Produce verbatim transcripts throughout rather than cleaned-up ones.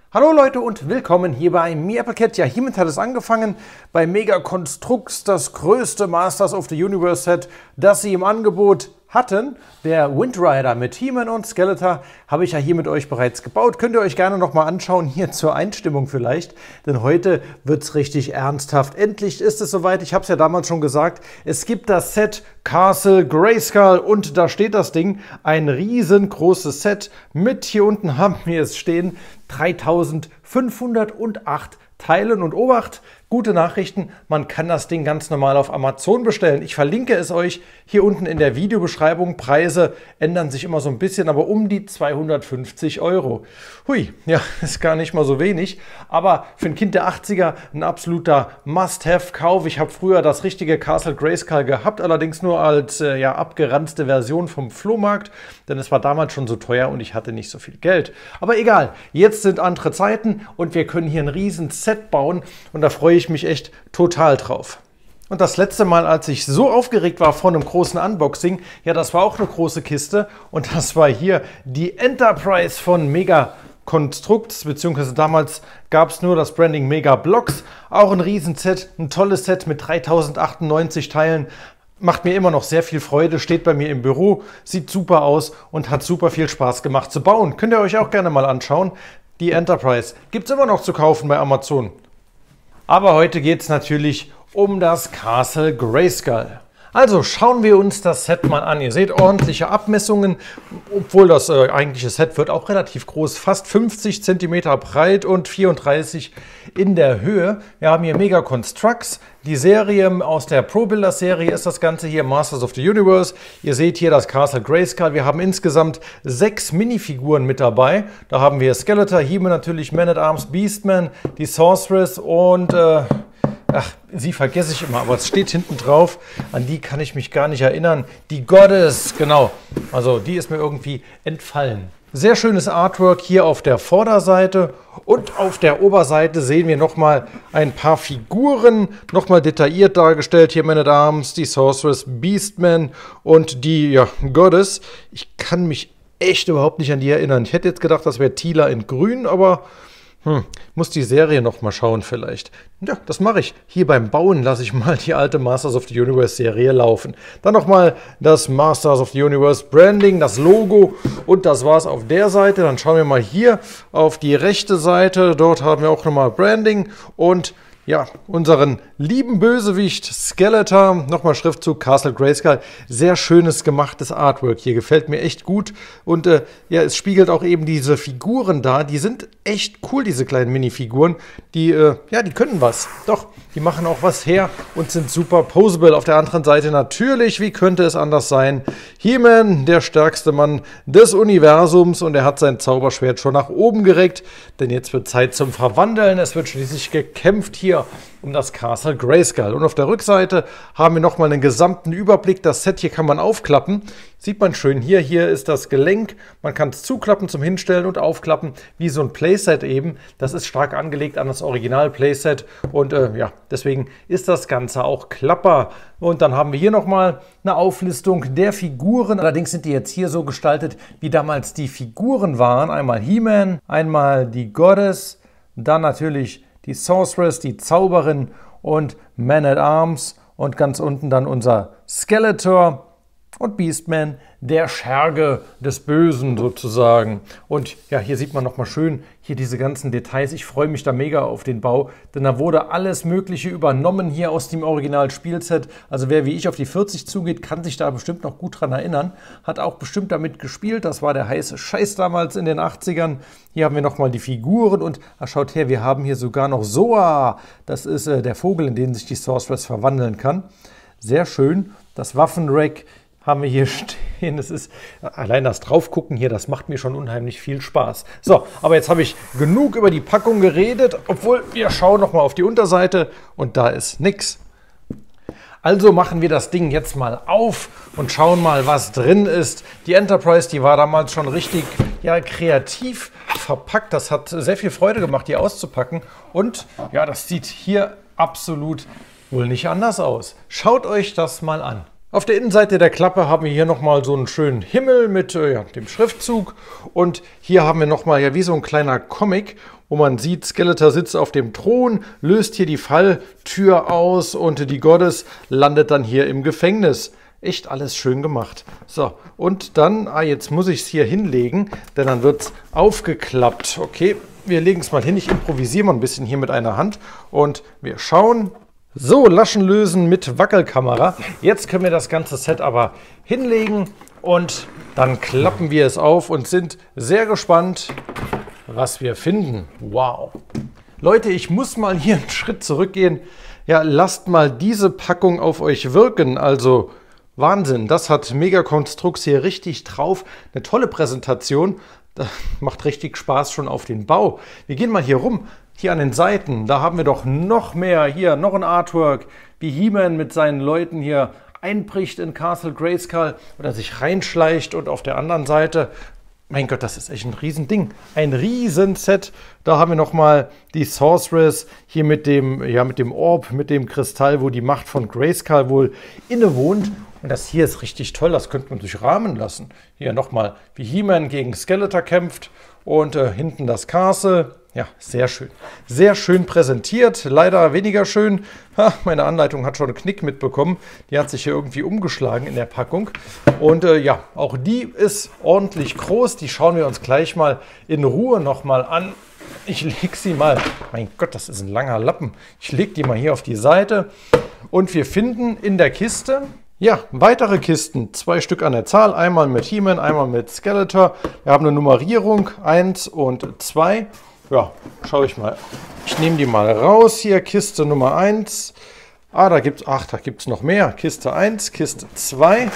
Hallo Leute und willkommen hier bei MeAppleCat. Ja, hiermit hat es angefangen bei Mega Construx, das größte Masters of the Universe Set, das sie im Angebot hatten. Der Windrider mit He-Man und Skeletor habe ich ja hier mit euch bereits gebaut. Könnt ihr euch gerne nochmal anschauen, hier zur Einstimmung vielleicht. Denn heute wird es richtig ernsthaft. Endlich ist es soweit. Ich habe es ja damals schon gesagt. Es gibt das Set Castle Grayskull und da steht das Ding. Ein riesengroßes Set mit, hier unten haben wir es stehen, dreitausendfünfhundertacht Teilen und Obacht, gute Nachrichten, man kann das Ding ganz normal auf Amazon bestellen. Ich verlinke es euch hier unten in der Videobeschreibung. Preise ändern sich immer so ein bisschen, aber um die zweihundertfünfzig Euro. Hui, ja, ist gar nicht mal so wenig, aber für ein Kind der achtziger ein absoluter Must-Have-Kauf. Ich habe früher das richtige Castle Grayskull gehabt, allerdings nur als äh, ja, abgeranzte Version vom Flohmarkt, denn es war damals schon so teuer und ich hatte nicht so viel Geld. Aber egal, jetzt sind andere Zeiten und wir können hier ein riesen Set bauen und da freue ich mich echt total drauf. Und das letzte Mal, als ich so aufgeregt war vor einem großen Unboxing, ja, das war auch eine große Kiste und das war hier die Enterprise von Mega Construx, beziehungsweise damals gab es nur das Branding Mega Bloks, auch ein Riesenset, ein tolles Set mit dreitausendachtzig Teilen. Macht mir immer noch sehr viel Freude, steht bei mir im Büro, sieht super aus und hat super viel Spaß gemacht zu bauen. Könnt ihr euch auch gerne mal anschauen. Die Enterprise gibt es immer noch zu kaufen bei Amazon. Aber heute geht es natürlich um das Castle Grayskull. Also schauen wir uns das Set mal an. Ihr seht ordentliche Abmessungen, obwohl das äh, eigentliche Set wird auch relativ groß, fast fünfzig Zentimeter breit und vierunddreißig in der Höhe. Wir haben hier Mega Construx, die Serie aus der Pro Builder Serie ist das Ganze hier, Masters of the Universe. Ihr seht hier das Castle Grayskull. Wir haben insgesamt sechs Minifiguren mit dabei. Da haben wir Skeletor, He-Man natürlich, Man at Arms, Beastman, die Sorceress und äh, ach, sie vergesse ich immer, aber es steht hinten drauf, an die kann ich mich gar nicht erinnern. Die Goddess, genau, also die ist mir irgendwie entfallen. Sehr schönes Artwork hier auf der Vorderseite und auf der Oberseite sehen wir nochmal ein paar Figuren, nochmal detailliert dargestellt. Hier Man at Arms, die Sorceress, Beastman und die ja, Goddess. Ich kann mich echt überhaupt nicht an die erinnern. Ich hätte jetzt gedacht, das wäre Teela in grün, aber Hm, muss die Serie noch mal schauen vielleicht. Ja, das mache ich. Hier beim Bauen lasse ich mal die alte Masters of the Universe Serie laufen. Dann noch mal das Masters of the Universe Branding, das Logo und das war's auf der Seite. Dann schauen wir mal hier auf die rechte Seite. Dort haben wir auch noch mal Branding und ja, unseren lieben Bösewicht Skeletor, nochmal Schriftzug Castle Grayskull, sehr schönes gemachtes Artwork hier, gefällt mir echt gut und äh, ja, es spiegelt auch eben diese Figuren da, die sind echt cool, diese kleinen Minifiguren, die, äh, ja, die können was, doch, die machen auch was her und sind super posable. Auf der anderen Seite natürlich, wie könnte es anders sein, He-Man, der stärkste Mann des Universums und er hat sein Zauberschwert schon nach oben gereckt, denn jetzt wird Zeit zum Verwandeln, es wird schließlich gekämpft hier um das Castle Grayskull. Und auf der Rückseite haben wir nochmal einen gesamten Überblick. Das Set hier kann man aufklappen. Sieht man schön hier. Hier ist das Gelenk. Man kann es zuklappen zum Hinstellen und aufklappen, wie so ein Playset eben. Das ist stark angelegt an das Original Playset. Und äh, ja, deswegen ist das Ganze auch klappbar. Und dann haben wir hier nochmal eine Auflistung der Figuren. Allerdings sind die jetzt hier so gestaltet, wie damals die Figuren waren. Einmal He-Man, einmal die Goddess, dann natürlich die Sorceress, die Zauberin und Man at Arms und ganz unten dann unser Skeletor und Beastman, der Scherge des Bösen sozusagen. Und ja, hier sieht man nochmal schön hier diese ganzen Details. Ich freue mich da mega auf den Bau, denn da wurde alles Mögliche übernommen hier aus dem Original-Spielset. Also wer wie ich auf die vierzig zugeht, kann sich da bestimmt noch gut dran erinnern. Hat auch bestimmt damit gespielt. Das war der heiße Scheiß damals in den achtzigern. Hier haben wir nochmal die Figuren und ach, schaut her, wir haben hier sogar noch Soa. Das ist äh, der Vogel, in den sich die Sorceress verwandeln kann. Sehr schön. Das Waffenrack haben wir hier stehen. Das ist allein das Draufgucken hier, das macht mir schon unheimlich viel Spaß. So, aber jetzt habe ich genug über die Packung geredet, obwohl wir schauen noch mal auf die Unterseite und da ist nix. Also machen wir das Ding jetzt mal auf und schauen mal, was drin ist. Die Enterprise, die war damals schon richtig ja, kreativ verpackt. Das hat sehr viel Freude gemacht, die auszupacken. Und ja, das sieht hier absolut wohl nicht anders aus. Schaut euch das mal an. Auf der Innenseite der Klappe haben wir hier nochmal so einen schönen Himmel mit äh, ja, dem Schriftzug. Und hier haben wir nochmal ja wie so ein kleiner Comic, wo man sieht, Skeletor sitzt auf dem Thron, löst hier die Falltür aus und die Goddess landet dann hier im Gefängnis. Echt alles schön gemacht. So, und dann, ah, jetzt muss ich es hier hinlegen, denn dann wird es aufgeklappt. Okay, wir legen es mal hin. Ich improvisiere mal ein bisschen hier mit einer Hand und wir schauen. So, Laschen lösen mit Wackelkamera. Jetzt können wir das ganze Set aber hinlegen und dann klappen wir es auf und sind sehr gespannt, was wir finden. Wow. Leute, ich muss mal hier einen Schritt zurückgehen. Ja, lasst mal diese Packung auf euch wirken. Also Wahnsinn, das hat Megaconstrux hier richtig drauf. Eine tolle Präsentation. Das macht richtig Spaß schon auf den Bau. Wir gehen mal hier rum. Hier an den Seiten, da haben wir doch noch mehr. Hier noch ein Artwork, wie He-Man mit seinen Leuten hier einbricht in Castle Grayskull oder sich reinschleicht. Und auf der anderen Seite, mein Gott, das ist echt ein Riesending. Ein Riesenset. Da haben wir nochmal die Sorceress hier mit dem, ja, mit dem Orb, mit dem Kristall, wo die Macht von Grayskull wohl innewohnt. Und das hier ist richtig toll, das könnte man durchrahmen lassen. Hier nochmal, wie He-Man gegen Skeletor kämpft und äh, hinten das Castle. Ja, sehr schön. Sehr schön präsentiert, leider weniger schön. Ha, meine Anleitung hat schon einen Knick mitbekommen. Die hat sich hier irgendwie umgeschlagen in der Packung. Und äh, ja, auch die ist ordentlich groß. Die schauen wir uns gleich mal in Ruhe nochmal an. Ich lege sie mal, mein Gott, das ist ein langer Lappen. Ich lege die mal hier auf die Seite. Und wir finden in der Kiste, ja, weitere Kisten, zwei Stück an der Zahl, einmal mit He-Man, einmal mit Skeletor. Wir haben eine Nummerierung, eins und zwei. Ja, schaue ich mal. Ich nehme die mal raus hier, Kiste Nummer eins. Ah, da gibt es, ach, da gibt es noch mehr. Kiste eins, Kiste zwei.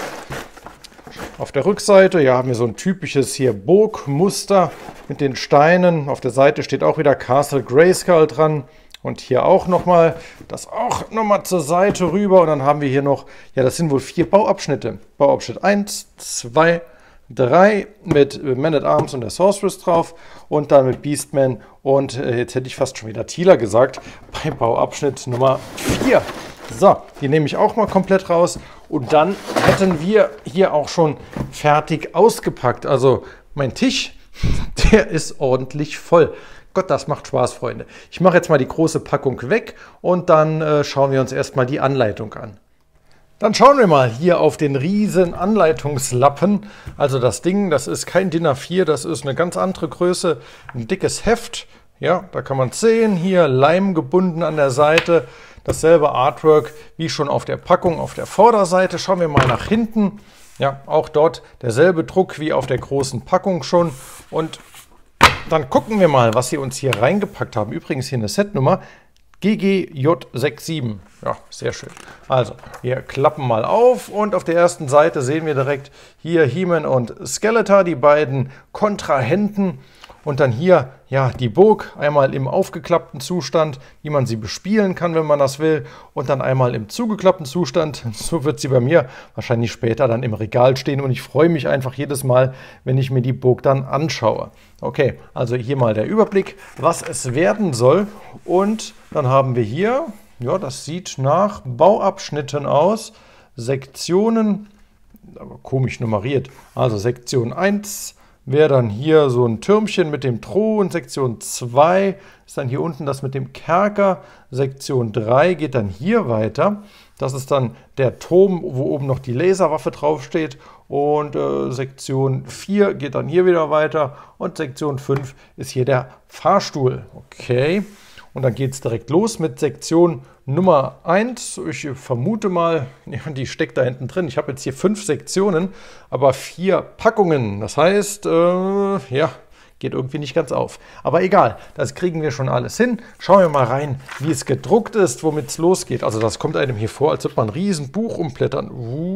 Auf der Rückseite, ja, haben wir so ein typisches hier Burgmuster mit den Steinen. Auf der Seite steht auch wieder Castle Grayskull dran. Und hier auch nochmal, das auch nochmal zur Seite rüber. Und dann haben wir hier noch, ja, das sind wohl vier Bauabschnitte. Bauabschnitt eins, zwei, drei mit Man at Arms und der Sorceress drauf. Und dann mit Beastman und, äh, jetzt hätte ich fast schon wieder Teela gesagt, bei Bauabschnitt Nummer vier. So, die nehme ich auch mal komplett raus. Und dann hätten wir hier auch schon fertig ausgepackt. Also mein Tisch, der ist ordentlich voll. Gott, das macht Spaß, Freunde. Ich mache jetzt mal die große Packung weg und dann äh, schauen wir uns erstmal die Anleitung an. Dann schauen wir mal hier auf den riesen Anleitungslappen. Also das Ding, das ist kein D I N A vier, das ist eine ganz andere Größe. Ein dickes Heft. Ja, da kann man es sehen. Hier Leim gebunden an der Seite. Dasselbe Artwork wie schon auf der Packung auf der Vorderseite. Schauen wir mal nach hinten. Ja, auch dort derselbe Druck wie auf der großen Packung schon. Und dann gucken wir mal, was sie uns hier reingepackt haben. Übrigens hier eine Setnummer G G J siebenundsechzig. Ja, sehr schön. Also, wir klappen mal auf und auf der ersten Seite sehen wir direkt hier He-Man und Skeletor, die beiden Kontrahenten. Und dann hier, ja, die Burg, einmal im aufgeklappten Zustand, wie man sie bespielen kann, wenn man das will. Und dann einmal im zugeklappten Zustand. So wird sie bei mir wahrscheinlich später dann im Regal stehen. Und ich freue mich einfach jedes Mal, wenn ich mir die Burg dann anschaue. Okay, also hier mal der Überblick, was es werden soll. Und dann haben wir hier, ja, das sieht nach Bauabschnitten aus. Sektionen, aber komisch nummeriert. Also Sektion eins. Wäre dann hier so ein Türmchen mit dem Thron. Sektion zwei ist dann hier unten das mit dem Kerker. Sektion drei geht dann hier weiter. Das ist dann der Turm, wo oben noch die Laserwaffe draufsteht. Und äh, Sektion vier geht dann hier wieder weiter. Und Sektion fünf ist hier der Fahrstuhl. Okay. Und dann geht es direkt los mit Sektion Nummer eins. Ich vermute mal, ja, die steckt da hinten drin. Ich habe jetzt hier fünf Sektionen, aber vier Packungen. Das heißt, äh, ja, geht irgendwie nicht ganz auf. Aber egal, das kriegen wir schon alles hin. Schauen wir mal rein, wie es gedruckt ist, womit es losgeht. Also das kommt einem hier vor, als würde man ein Riesenbuch umblättern.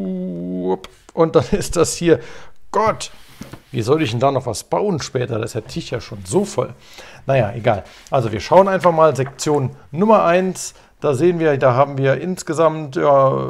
Und dann ist das hier, Gott, wie soll ich denn da noch was bauen später? Das ist der Tisch ja schon so voll. Naja, egal. Also wir schauen einfach mal Sektion Nummer eins. Da sehen wir, da haben wir insgesamt ja,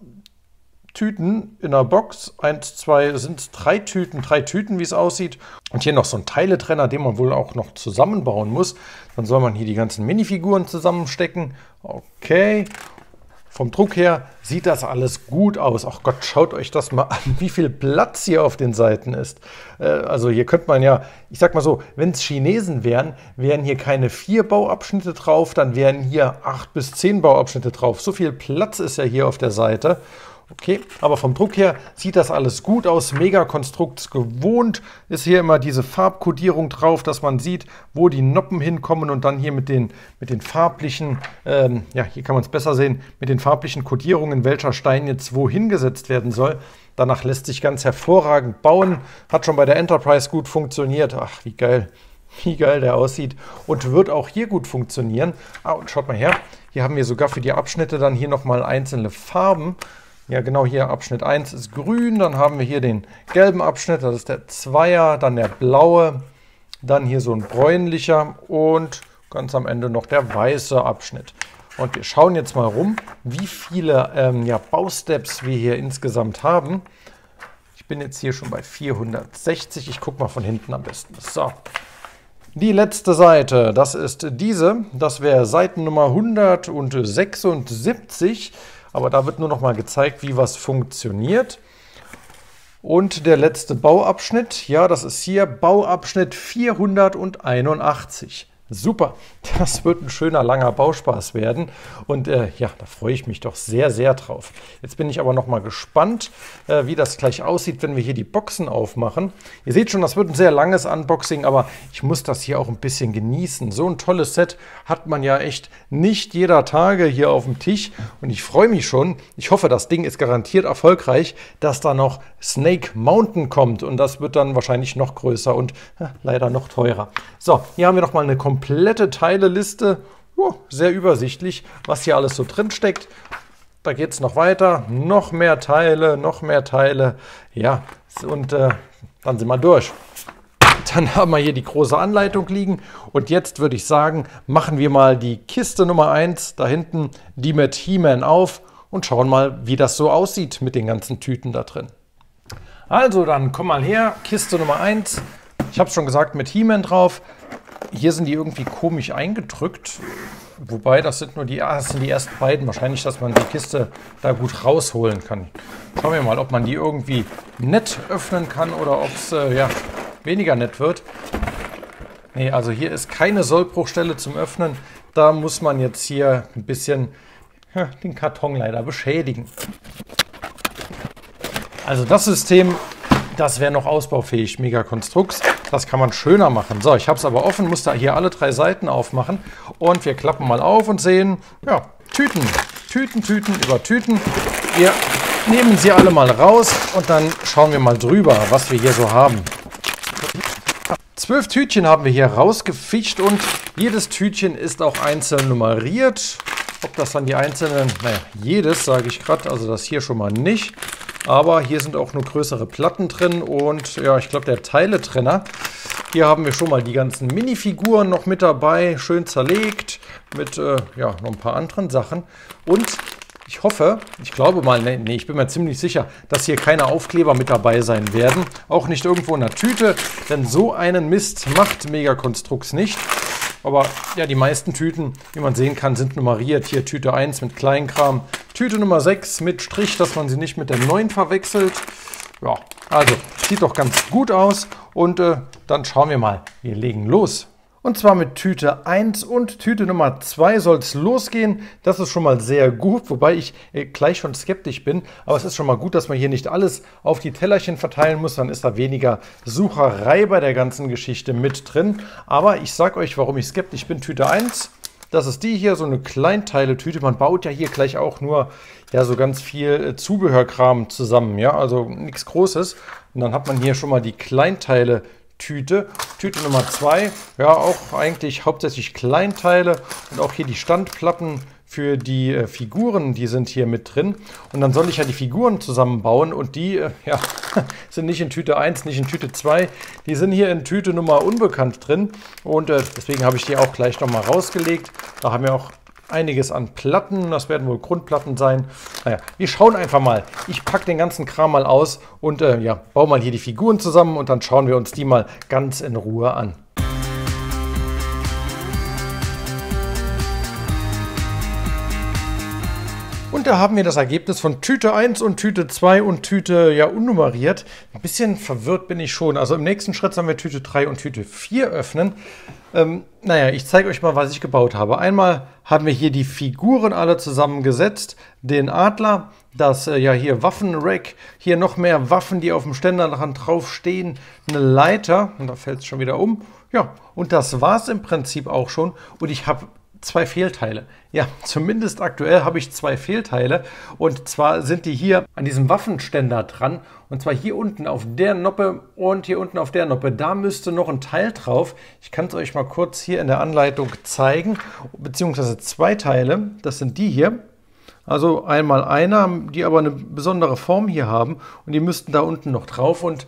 Tüten in der Box. Eins, zwei, sind es drei Tüten, drei Tüten, wie es aussieht. Und hier noch so ein Teiletrenner, den man wohl auch noch zusammenbauen muss. Dann soll man hier die ganzen Minifiguren zusammenstecken. Okay. vom Druck her sieht das alles gut aus. Ach Gott, schaut euch das mal an, wie viel Platz hier auf den Seiten ist. Äh, also hier könnte man ja, ich sag mal so, wenn es Chinesen wären, wären hier keine vier Bauabschnitte drauf, dann wären hier acht bis zehn Bauabschnitte drauf. So viel Platz ist ja hier auf der Seite. Okay, aber vom Druck her sieht das alles gut aus. Megakonstrukt gewohnt ist hier immer diese Farbkodierung drauf, dass man sieht, wo die Noppen hinkommen und dann hier mit den, mit den farblichen, ähm, ja, hier kann man es besser sehen, mit den farblichen Kodierungen, welcher Stein jetzt wo hingesetzt werden soll. Danach lässt sich ganz hervorragend bauen. Hat schon bei der Enterprise gut funktioniert. Ach, wie geil. Wie geil der aussieht und wird auch hier gut funktionieren. Ah, und schaut mal her, hier haben wir sogar für die Abschnitte dann hier nochmal einzelne Farben. Ja, genau, hier Abschnitt eins ist grün, dann haben wir hier den gelben Abschnitt, das ist der Zweier, dann der blaue, dann hier so ein bräunlicher und ganz am Ende noch der weiße Abschnitt. Und wir schauen jetzt mal rum, wie viele ähm, ja, Bausteps wir hier insgesamt haben. Ich bin jetzt hier schon bei vierhundertsechzig, ich gucke mal von hinten am besten. So. Die letzte Seite, das ist diese, das wäre Seitennummer hundertsechsundsiebzig. Aber da wird nur noch mal gezeigt, wie was funktioniert. Und der letzte Bauabschnitt, ja, das ist hier Bauabschnitt vierhunderteinundachtzig. Super, das wird ein schöner, langer Bauspaß werden. Und äh, ja, da freue ich mich doch sehr, sehr drauf. Jetzt bin ich aber noch mal gespannt, äh, wie das gleich aussieht, wenn wir hier die Boxen aufmachen. Ihr seht schon, das wird ein sehr langes Unboxing, aber ich muss das hier auch ein bisschen genießen. So ein tolles Set hat man ja echt nicht jeder Tage hier auf dem Tisch. Und ich freue mich schon. Ich hoffe, das Ding ist garantiert erfolgreich, dass da noch Snake Mountain kommt. Und das wird dann wahrscheinlich noch größer und äh, leider noch teurer. So, hier haben wir noch mal eine komplette komplette Teileliste, oh, sehr übersichtlich, was hier alles so drin steckt. Da geht es noch weiter, noch mehr Teile, noch mehr Teile, ja, und äh, dann sind wir durch. Dann haben wir hier die große Anleitung liegen und jetzt würde ich sagen, machen wir mal die Kiste Nummer eins, da hinten, die mit He-Man auf und schauen mal, wie das so aussieht mit den ganzen Tüten da drin. Also dann komm mal her, Kiste Nummer eins, ich habe es schon gesagt, mit He-Man drauf. Hier sind die irgendwie komisch eingedrückt, wobei das sind nur die, ah, das sind die ersten beiden. Wahrscheinlich, dass man die Kiste da gut rausholen kann. Schauen wir mal, ob man die irgendwie nett öffnen kann oder ob es äh, ja, weniger nett wird. Nee, also hier ist keine Sollbruchstelle zum Öffnen. Da muss man jetzt hier ein bisschen ja, den Karton leider beschädigen. Also das System, das wäre noch ausbaufähig, Megakonstrukt. Das kann man schöner machen. So, ich habe es aber offen, muss da hier alle drei Seiten aufmachen. Und wir klappen mal auf und sehen, ja, Tüten. Tüten, Tüten über Tüten. Wir nehmen sie alle mal raus und dann schauen wir mal drüber, was wir hier so haben. Zwölf Tütchen haben wir hier rausgefischt und jedes Tütchen ist auch einzeln nummeriert. Ob das dann die einzelnen, naja, jedes sage ich gerade, also das hier schon mal nicht. Aber hier sind auch nur größere Platten drin und ja, ich glaube der Teiletrenner. Hier haben wir schon mal die ganzen Minifiguren noch mit dabei, schön zerlegt mit äh, ja, noch ein paar anderen Sachen. Und ich hoffe, ich glaube mal, nee, nee, ich bin mir ziemlich sicher, dass hier keine Aufkleber mit dabei sein werden. Auch nicht irgendwo in der Tüte, denn so einen Mist macht Megakonstrukt nicht. Aber ja, die meisten Tüten, wie man sehen kann, sind nummeriert. Hier Tüte eins mit Kleinkram, Tüte Nummer sechs mit Strich, dass man sie nicht mit der neun verwechselt. Ja, also sieht doch ganz gut aus. Und äh, dann schauen wir mal. Wir legen los. Und zwar mit Tüte eins und Tüte Nummer zwei soll es losgehen. Das ist schon mal sehr gut, wobei ich äh, gleich schon skeptisch bin. Aber es ist schon mal gut, dass man hier nicht alles auf die Tellerchen verteilen muss. Dann ist da weniger Sucherei bei der ganzen Geschichte mit drin. Aber ich sage euch, warum ich skeptisch bin. Tüte eins, das ist die hier, so eine Kleinteile-Tüte. Man baut ja hier gleich auch nur ja, so ganz viel äh, Zubehörkram zusammen. Ja, also nichts Großes. Und dann hat man hier schon mal die Kleinteile Tüte. Tüte Nummer zwei, ja auch eigentlich hauptsächlich Kleinteile und auch hier die Standplatten für die äh, Figuren, die sind hier mit drin. Und dann soll ich ja die Figuren zusammenbauen und die äh, ja, sind nicht in Tüte eins, nicht in Tüte zwei, die sind hier in Tüte Nummer unbekannt drin und äh, deswegen habe ich die auch gleich nochmal rausgelegt. Da haben wir auch einiges an Platten, das werden wohl Grundplatten sein. Naja, wir schauen einfach mal. Ich packe den ganzen Kram mal aus und äh, ja, baue mal hier die Figuren zusammen und dann schauen wir uns die mal ganz in Ruhe an. Und Und da haben wir das Ergebnis von Tüte eins und Tüte zwei und Tüte, ja, unnummeriert. Ein bisschen verwirrt bin ich schon. Also im nächsten Schritt sollen wir Tüte drei und Tüte vier öffnen. Ähm, naja, ich zeige euch mal, was ich gebaut habe. Einmal haben wir hier die Figuren alle zusammengesetzt. Den Adler, das äh, ja hier Waffenrack, hier noch mehr Waffen, die auf dem Ständer dran draufstehen, eine Leiter, und da fällt es schon wieder um. Ja, und das war es im Prinzip auch schon. Und ich habe zwei Fehlteile. Ja, zumindest aktuell habe ich zwei Fehlteile. Und zwar sind die hier an diesem Waffenständer dran. Und zwar hier unten auf der Noppe und hier unten auf der Noppe. Da müsste noch ein Teil drauf. Ich kann es euch mal kurz hier in der Anleitung zeigen. Beziehungsweise zwei Teile. Das sind die hier. Also einmal einer, die aber eine besondere Form hier haben. Und die müssten da unten noch drauf. Und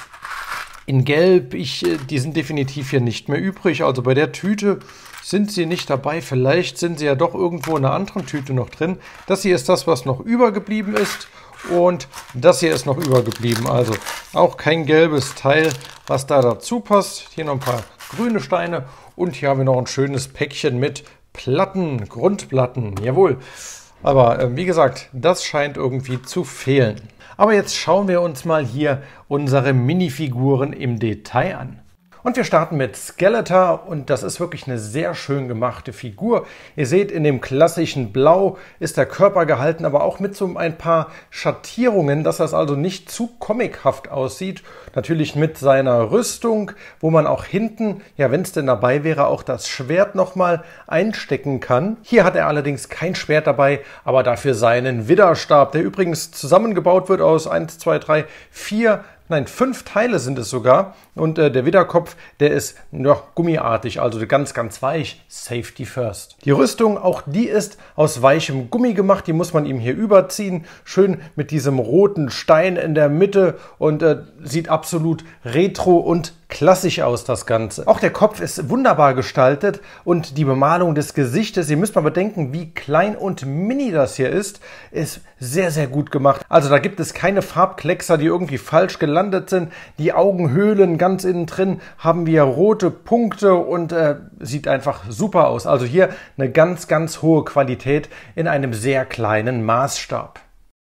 in Gelb, ich, die sind definitiv hier nicht mehr übrig. Also bei der Tüte sind sie nicht dabei. Vielleicht sind sie ja doch irgendwo in einer anderen Tüte noch drin. Das hier ist das, was noch übergeblieben ist. Und das hier ist noch übergeblieben. Also auch kein gelbes Teil, was da dazu passt. Hier noch ein paar grüne Steine. Und hier haben wir noch ein schönes Päckchen mit Platten, Grundplatten. Jawohl. Aber äh, wie gesagt, das scheint irgendwie zu fehlen. Aber jetzt schauen wir uns mal hier unsere Minifiguren im Detail an. Und wir starten mit Skeletor und das ist wirklich eine sehr schön gemachte Figur. Ihr seht, in dem klassischen Blau ist der Körper gehalten, aber auch mit so ein paar Schattierungen, dass das also nicht zu comichaft aussieht. Natürlich mit seiner Rüstung, wo man auch hinten, ja wenn es denn dabei wäre, auch das Schwert nochmal einstecken kann. Hier hat er allerdings kein Schwert dabei, aber dafür seinen Widderstab, der übrigens zusammengebaut wird aus eins, zwei, drei, vier, nein, fünf Teile sind es sogar. Und äh, der Widderkopf, der ist ja, gummiartig, also ganz, ganz weich. Safety first. Die Rüstung, auch die ist aus weichem Gummi gemacht. Die muss man ihm hier überziehen. Schön mit diesem roten Stein in der Mitte und äh, sieht absolut retro und klassisch aus, das Ganze. Auch der Kopf ist wunderbar gestaltet und die Bemalung des Gesichtes, ihr müsst mal bedenken, wie klein und mini das hier ist, ist sehr, sehr gut gemacht. Also da gibt es keine Farbkleckser, die irgendwie falsch gelandet sind. Die Augenhöhlen ganz innen drin haben wir rote Punkte und äh, sieht einfach super aus. Also hier eine ganz, ganz hohe Qualität in einem sehr kleinen Maßstab.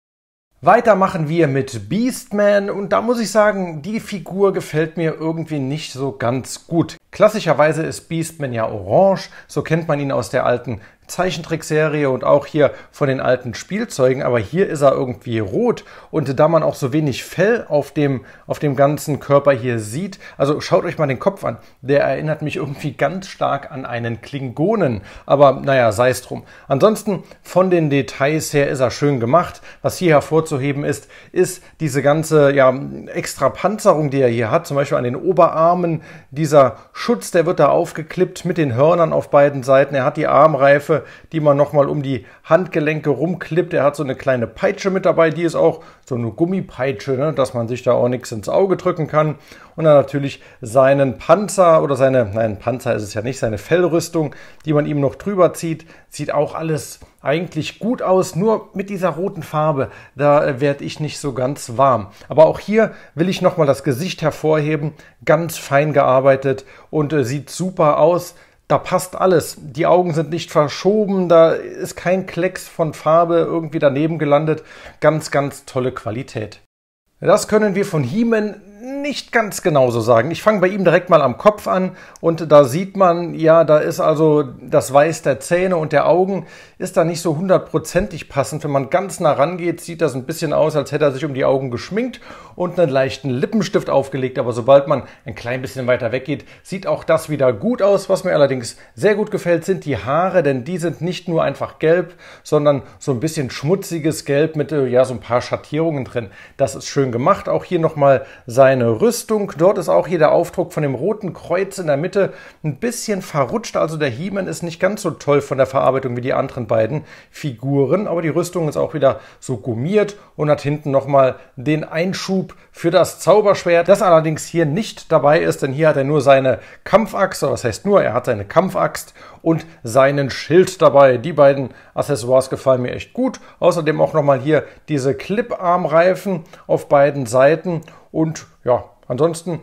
Weiter machen wir mit Beastman und da muss ich sagen, die Figur gefällt mir irgendwie nicht so ganz gut. Klassischerweise ist Beastman ja orange, so kennt man ihn aus der alten Zeichentrickserie und auch hier von den alten Spielzeugen, aber hier ist er irgendwie rot und da man auch so wenig Fell auf dem, auf dem ganzen Körper hier sieht, also schaut euch mal den Kopf an, der erinnert mich irgendwie ganz stark an einen Klingonen, aber naja, sei es drum. Ansonsten von den Details her ist er schön gemacht. Was hier hervorzuheben ist, ist diese ganze ja, extra Panzerung, die er hier hat, zum Beispiel an den Oberarmen, dieser Schutz, der wird da aufgeklippt mit den Hörnern auf beiden Seiten, er hat die Armreife, die man nochmal um die Handgelenke rumklippt. Er hat so eine kleine Peitsche mit dabei, die ist auch so eine Gummipeitsche, ne, dass man sich da auch nichts ins Auge drücken kann. Und dann natürlich seinen Panzer oder seine, nein, Panzer ist es ja nicht, seine Fellrüstung, die man ihm noch drüber zieht. Sieht auch alles eigentlich gut aus, nur mit dieser roten Farbe, da werde ich nicht so ganz warm. Aber auch hier will ich nochmal das Gesicht hervorheben, ganz fein gearbeitet und äh, sieht super aus. Da passt alles. Die Augen sind nicht verschoben, da ist kein Klecks von Farbe irgendwie daneben gelandet. Ganz, ganz tolle Qualität. Das können wir von He-Man nicht ganz genauso sagen. Ich fange bei ihm direkt mal am Kopf an und da sieht man, ja, da ist also das Weiß der Zähne und der Augen ist da nicht so hundertprozentig passend. Wenn man ganz nah rangeht, sieht das ein bisschen aus, als hätte er sich um die Augen geschminkt und einen leichten Lippenstift aufgelegt. Aber sobald man ein klein bisschen weiter weggeht, sieht auch das wieder gut aus. Was mir allerdings sehr gut gefällt, sind die Haare, denn die sind nicht nur einfach gelb, sondern so ein bisschen schmutziges Gelb mit ja, so ein paar Schattierungen drin. Das ist schön gemacht. Auch hier nochmal seine Rüstung. Dort ist auch hier der Aufdruck von dem roten Kreuz in der Mitte ein bisschen verrutscht. Also der He-Man ist nicht ganz so toll von der Verarbeitung wie die anderen beiden Figuren. Aber die Rüstung ist auch wieder so gummiert und hat hinten nochmal den Einschub für das Zauberschwert, das allerdings hier nicht dabei ist, denn hier hat er nur seine Kampfaxt, oder was heißt nur, er hat seine Kampfaxt und seinen Schild dabei. Die beiden Accessoires gefallen mir echt gut. Außerdem auch nochmal hier diese Clip-Armreifen auf beiden Seiten und ja, ansonsten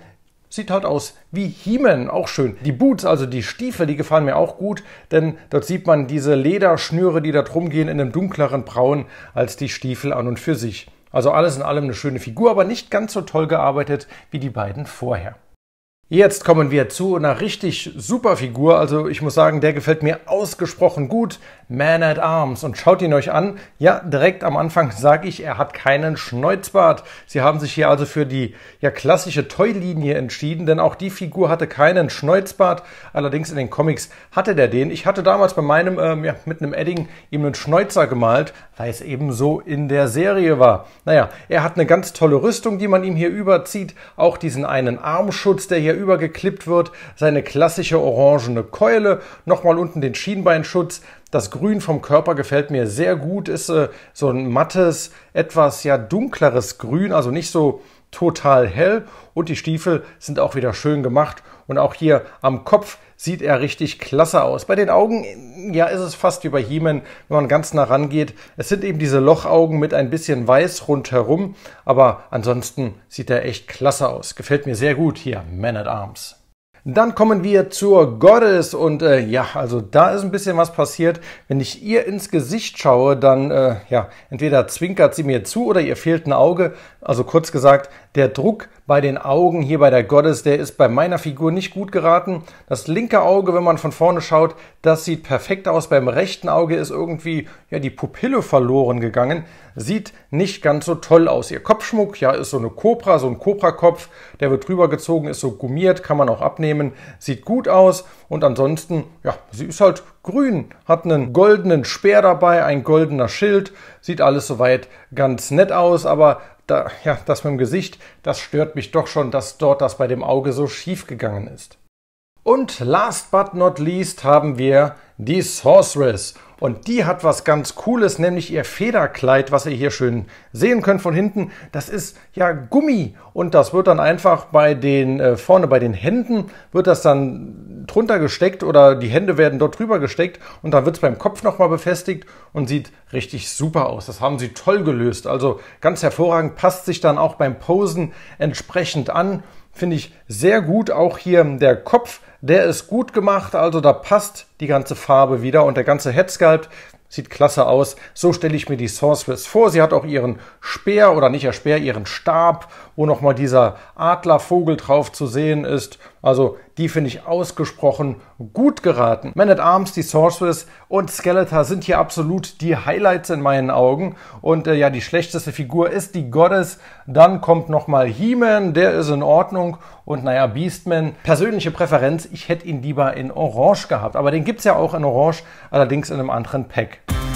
sieht halt aus wie He-Man, auch schön. Die Boots, also die Stiefel, die gefallen mir auch gut, denn dort sieht man diese Lederschnüre, die da drum gehen, in einem dunkleren Braun als die Stiefel an und für sich. Also alles in allem eine schöne Figur, aber nicht ganz so toll gearbeitet wie die beiden vorher. Jetzt kommen wir zu einer richtig super Figur, also ich muss sagen, der gefällt mir ausgesprochen gut, Man at Arms. Und schaut ihn euch an, ja, direkt am Anfang sage ich, er hat keinen Schneuzbart. Sie haben sich hier also für die ja, klassische Toy-Linie entschieden, denn auch die Figur hatte keinen Schneuzbart, allerdings in den Comics hatte der den. Ich hatte damals bei meinem, ähm, ja, mit einem Edding ihm einen Schnäuzer gemalt, weil es eben so in der Serie war. Naja, er hat eine ganz tolle Rüstung, die man ihm hier überzieht, auch diesen einen Armschutz, der hier übergeklippt wird, seine klassische orangene Keule, nochmal unten den Schienbeinschutz. Das Grün vom Körper gefällt mir sehr gut, ist äh, so ein mattes, etwas ja dunkleres Grün, also nicht so total hell. Und die Stiefel sind auch wieder schön gemacht. Und auch hier am Kopf sieht er richtig klasse aus. Bei den Augen, ja, ist es fast wie bei He-Man, wenn man ganz nah rangeht. Es sind eben diese Lochaugen mit ein bisschen weiß rundherum. Aber ansonsten sieht er echt klasse aus. Gefällt mir sehr gut hier, Man at Arms. Dann kommen wir zur Goddess und äh, ja, also da ist ein bisschen was passiert. Wenn ich ihr ins Gesicht schaue, dann äh, ja, entweder zwinkert sie mir zu oder ihr fehlt ein Auge. Also kurz gesagt, der Druck bei den Augen hier bei der Goddess, der ist bei meiner Figur nicht gut geraten. Das linke Auge, wenn man von vorne schaut, das sieht perfekt aus. Beim rechten Auge ist irgendwie ja die Pupille verloren gegangen. Sieht nicht ganz so toll aus. Ihr Kopfschmuck, ja, ist so eine Kobra, so ein Kobra-Kopf. Der wird drüber gezogen, ist so gummiert, kann man auch abnehmen. Sieht gut aus. Und ansonsten, ja, sie ist halt grün. Hat einen goldenen Speer dabei, ein goldener Schild. Sieht alles soweit ganz nett aus, aber da, ja, das mit dem Gesicht, das stört mich doch schon, dass dort das bei dem Auge so schief gegangen ist. Und last but not least haben wir die Sorceress. Und die hat was ganz Cooles, nämlich ihr Federkleid, was ihr hier schön sehen könnt von hinten. Das ist ja Gummi und das wird dann einfach bei den, äh, vorne bei den Händen, wird das dann drunter gesteckt oder die Hände werden dort drüber gesteckt und dann wird es beim Kopf nochmal befestigt und sieht richtig super aus. Das haben sie toll gelöst, also ganz hervorragend, passt sich dann auch beim Posen entsprechend an. Finde ich sehr gut, auch hier der Kopf, der ist gut gemacht, also da passt die ganze Farbe wieder und der ganze Headsculpt sieht klasse aus. So stelle ich mir die Sorceress vor. Sie hat auch ihren Speer oder nicht ihr Speer, ihren Stab, wo nochmal dieser Adlervogel drauf zu sehen ist. Also die finde ich ausgesprochen gut geraten. Man at Arms, die Sorceress und Skeletor sind hier absolut die Highlights in meinen Augen. Und äh, ja, die schlechteste Figur ist die Goddess. Dann kommt nochmal He-Man, der ist in Ordnung. Und naja, Beastman, persönliche Präferenz, ich hätte ihn lieber in Orange gehabt. Aber den gibt es ja auch in Orange, allerdings in einem anderen Pack.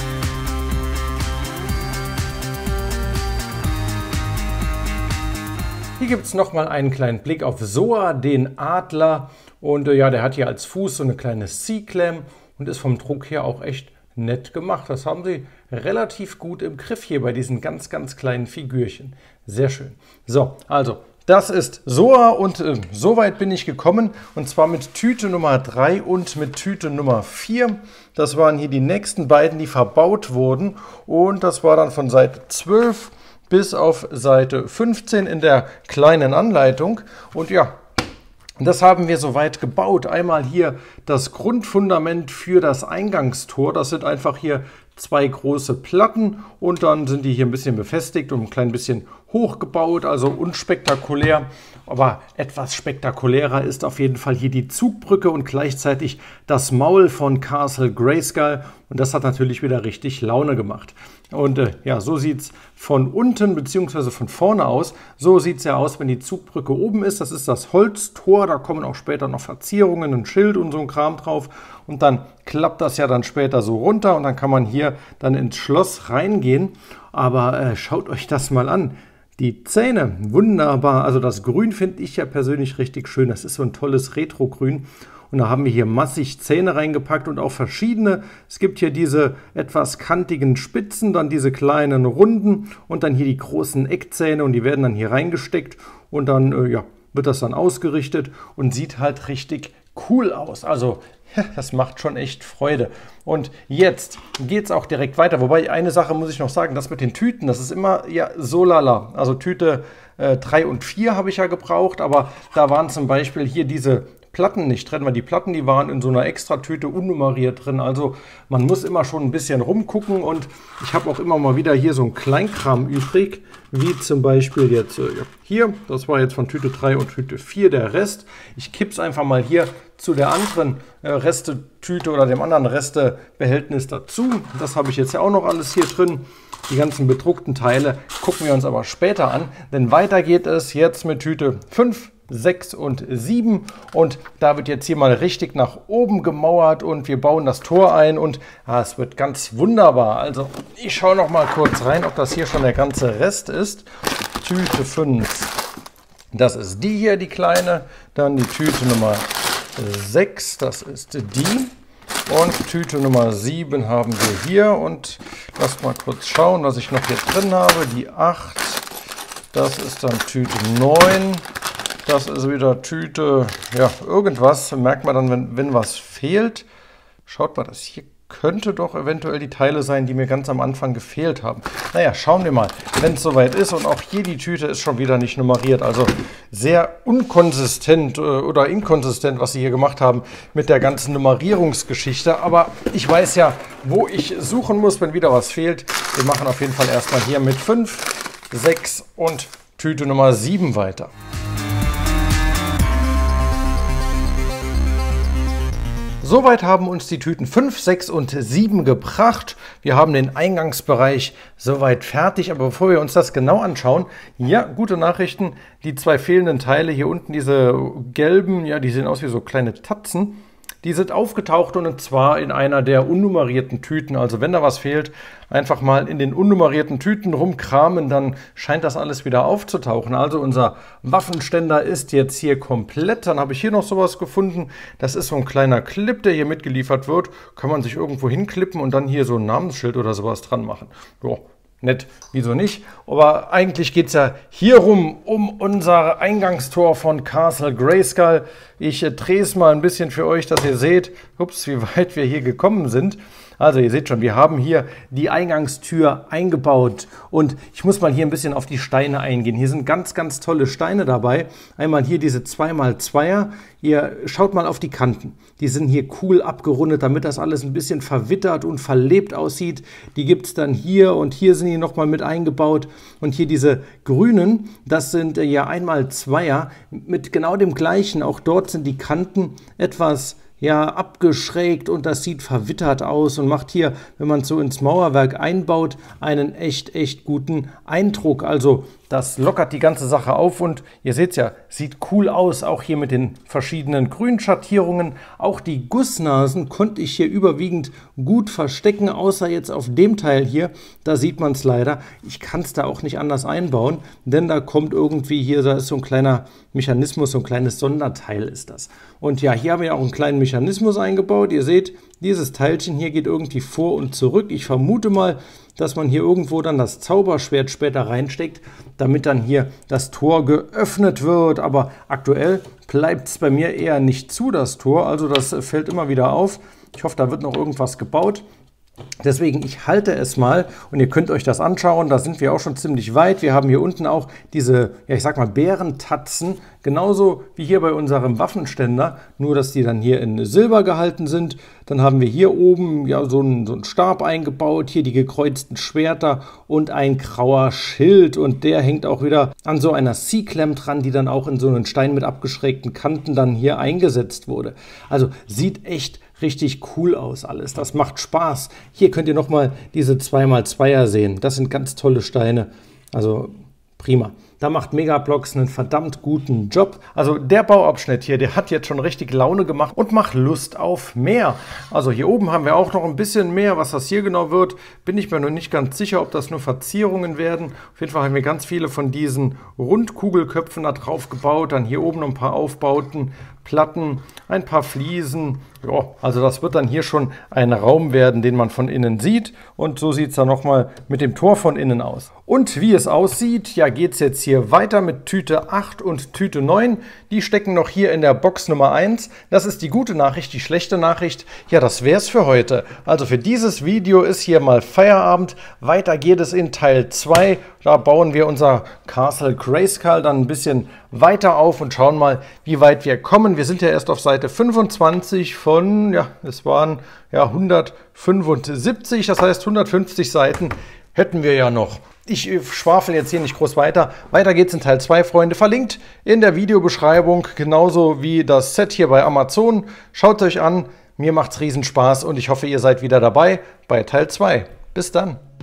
Hier gibt es nochmal einen kleinen Blick auf Zoa, den Adler. Und äh, ja, der hat hier als Fuß so eine kleine C-Clam und ist vom Druck her auch echt nett gemacht. Das haben sie relativ gut im Griff hier bei diesen ganz, ganz kleinen Figürchen. Sehr schön. So, also das ist Zoa und äh, soweit bin ich gekommen und zwar mit Tüte Nummer drei und mit Tüte Nummer vier. Das waren hier die nächsten beiden, die verbaut wurden und das war dann von Seite zwölf bis auf Seite fünfzehn in der kleinen Anleitung. Und ja, das haben wir soweit gebaut. Einmal hier das Grundfundament für das Eingangstor. Das sind einfach hier zwei große Platten und dann sind die hier ein bisschen befestigt und ein klein bisschen hochgebaut, also unspektakulär. Aber etwas spektakulärer ist auf jeden Fall hier die Zugbrücke und gleichzeitig das Maul von Castle Grayskull. Und das hat natürlich wieder richtig Laune gemacht. Und äh, ja, so sieht es von unten bzw. von vorne aus. So sieht es ja aus, wenn die Zugbrücke oben ist. Das ist das Holztor, da kommen auch später noch Verzierungen, ein Schild und so ein Kram drauf. Und dann klappt das ja dann später so runter und dann kann man hier dann ins Schloss reingehen. Aber äh, schaut euch das mal an. Die Zähne, wunderbar. Also das Grün finde ich ja persönlich richtig schön. Das ist so ein tolles Retro-Grün. Und da haben wir hier massig Zähne reingepackt und auch verschiedene. Es gibt hier diese etwas kantigen Spitzen, dann diese kleinen Runden und dann hier die großen Eckzähne und die werden dann hier reingesteckt und dann äh, ja, wird das dann ausgerichtet und sieht halt richtig cool aus. Also Das macht schon echt Freude. Und jetzt geht es auch direkt weiter. Wobei, eine Sache muss ich noch sagen, das mit den Tüten, das ist immer ja so lala. Also Tüte äh, drei und vier habe ich ja gebraucht, aber da waren zum Beispiel hier diese Platten nicht drin, weil die Platten, die waren in so einer Extratüte unnummeriert drin. Also man muss immer schon ein bisschen rumgucken und ich habe auch immer mal wieder hier so ein Kleinkram übrig, wie zum Beispiel jetzt äh, hier, das war jetzt von Tüte drei und Tüte vier der Rest. Ich kippe es einfach mal hier zu der anderen äh, Restetüte oder dem anderen Restebehältnis dazu. Das habe ich jetzt ja auch noch alles hier drin. Die ganzen bedruckten Teile gucken wir uns aber später an, denn weiter geht es jetzt mit Tüte fünf, sechs und sieben und da wird jetzt hier mal richtig nach oben gemauert und wir bauen das Tor ein und ah, es wird ganz wunderbar. Also ich schaue noch mal kurz rein, ob das hier schon der ganze Rest ist. Tüte fünf, das ist die hier, die kleine, dann die Tüte Nummer sechs, das ist die. Und Tüte Nummer sieben haben wir hier und lasst mal kurz schauen, was ich noch hier drin habe. Die acht, das ist dann Tüte neun, das ist wieder Tüte, ja, irgendwas. Merkt man dann, wenn, wenn was fehlt. Schaut mal, das hier könnte doch eventuell die Teile sein, die mir ganz am Anfang gefehlt haben. Naja, schauen wir mal, wenn es soweit ist. Und auch hier die Tüte ist schon wieder nicht nummeriert. Also sehr unkonsistent oder inkonsistent, was sie hier gemacht haben mit der ganzen Nummerierungsgeschichte. Aber ich weiß ja, wo ich suchen muss, wenn wieder was fehlt. Wir machen auf jeden Fall erstmal hier mit fünf, sechs und Tüte Nummer sieben weiter. Soweit haben uns die Tüten fünf, sechs und sieben gebracht. Wir haben den Eingangsbereich soweit fertig, aber bevor wir uns das genau anschauen, ja, gute Nachrichten. Die zwei fehlenden Teile hier unten, diese gelben, ja, die sehen aus wie so kleine Tatzen. Die sind aufgetaucht und zwar in einer der unnummerierten Tüten. Also wenn da was fehlt, einfach mal in den unnummerierten Tüten rumkramen, dann scheint das alles wieder aufzutauchen. Also unser Waffenständer ist jetzt hier komplett. Dann habe ich hier noch sowas gefunden. Das ist so ein kleiner Clip, der hier mitgeliefert wird. Kann man sich irgendwo hinklippen und dann hier so ein Namensschild oder sowas dran machen. Jo. Nett, wieso nicht? Aber eigentlich geht es ja hier rum um unser Eingangstor von Castle Grayskull. Ich äh, drehe es mal ein bisschen für euch, dass ihr seht, ups, wie weit wir hier gekommen sind. Also ihr seht schon, wir haben hier die Eingangstür eingebaut und ich muss mal hier ein bisschen auf die Steine eingehen. Hier sind ganz, ganz tolle Steine dabei. Einmal hier diese zwei mal zweier. Ihr schaut mal auf die Kanten. Die sind hier cool abgerundet, damit das alles ein bisschen verwittert und verlebt aussieht. Die gibt es dann hier und hier sind die nochmal mit eingebaut. Und hier diese grünen, das sind ja ein mal zweier mit genau dem gleichen. Auch dort sind die Kanten etwas ja, abgeschrägt und das sieht verwittert aus und macht hier, wenn man es so ins Mauerwerk einbaut, einen echt, echt guten Eindruck. Also das lockert die ganze Sache auf und ihr seht es ja, sieht cool aus, auch hier mit den verschiedenen Grünschattierungen. Auch die Gussnasen konnte ich hier überwiegend gut verstecken, außer jetzt auf dem Teil hier, da sieht man es leider. Ich kann es da auch nicht anders einbauen, denn da kommt irgendwie hier, da ist so ein kleiner Mechanismus, so ein kleines Sonderteil ist das. Und ja, hier haben wir auch einen kleinen Mechanismus eingebaut. Ihr seht, dieses Teilchen hier geht irgendwie vor und zurück. Ich vermute mal, dass man hier irgendwo dann das Zauberschwert später reinsteckt, damit dann hier das Tor geöffnet wird. Aber aktuell bleibt es bei mir eher nicht zu, das Tor. Also das fällt immer wieder auf. Ich hoffe, da wird noch irgendwas gebaut. Deswegen, ich halte es mal und ihr könnt euch das anschauen, da sind wir auch schon ziemlich weit. Wir haben hier unten auch diese, ja ich sag mal, Bärentatzen, genauso wie hier bei unserem Waffenständer, nur dass die dann hier in Silber gehalten sind. Dann haben wir hier oben ja so einen, so einen Stab eingebaut, hier die gekreuzten Schwerter und ein grauer Schild und der hängt auch wieder an so einer C-Clamp dran, die dann auch in so einen Stein mit abgeschrägten Kanten dann hier eingesetzt wurde. Also sieht echt richtig cool aus alles. Das macht Spaß. Hier könnt ihr nochmal diese zwei mal zweier sehen. Das sind ganz tolle Steine. Also prima. Da macht Megablocks einen verdammt guten Job. Also der Bauabschnitt hier, der hat jetzt schon richtig Laune gemacht und macht Lust auf mehr. Also hier oben haben wir auch noch ein bisschen mehr. Was das hier genau wird, bin ich mir noch nicht ganz sicher, ob das nur Verzierungen werden. Auf jeden Fall haben wir ganz viele von diesen Rundkugelköpfen da drauf gebaut. Dann hier oben noch ein paar Aufbauten, Platten, ein paar Fliesen. Ja, also das wird dann hier schon ein Raum werden, den man von innen sieht. Und so sieht es dann nochmal mit dem Tor von innen aus. Und wie es aussieht, ja, geht es jetzt hier weiter mit Tüte acht und Tüte neun. Die stecken noch hier in der Box Nummer eins. Das ist die gute Nachricht. Die schlechte Nachricht, ja, das wäre es für heute. Also für dieses Video ist hier mal Feierabend. Weiter geht es in Teil zwei. Da bauen wir unser Castle Grayskull dann ein bisschen weiter auf und schauen mal, wie weit wir kommen. Wir sind ja erst auf Seite fünfundzwanzig von, ja, es waren ja hundertfünfundsiebzig, das heißt hundertfünfzig Seiten hätten wir ja noch. Ich schwafel jetzt hier nicht groß weiter. Weiter geht's in Teil zwei, Freunde. Verlinkt in der Videobeschreibung, genauso wie das Set hier bei Amazon. Schaut es euch an. Mir macht's riesen Spaß und ich hoffe, ihr seid wieder dabei bei Teil zwei. Bis dann.